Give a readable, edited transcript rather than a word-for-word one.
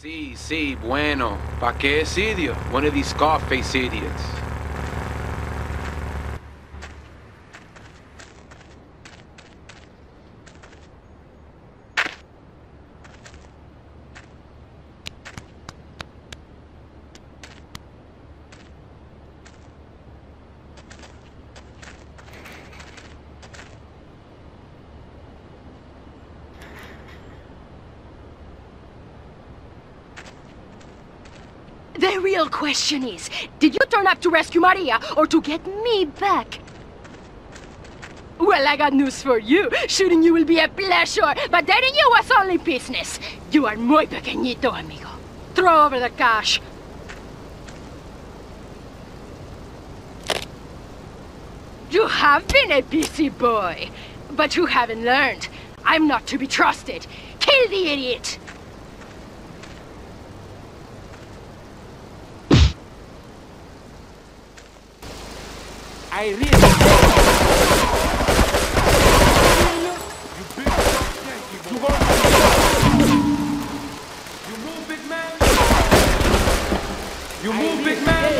Sí, bueno. ¿Pa qué es idiot? One of these Scarface idiots. The real question is, did you turn up to rescue Maria or to get me back? Well, I got news for you. Shooting you will be a pleasure, but dating you was only business. You are muy pequeñito, amigo. Throw over the cash. You have been a busy boy, but you haven't learned. I'm not to be trusted. Kill the idiot! I really... You move, big man! You move, big man!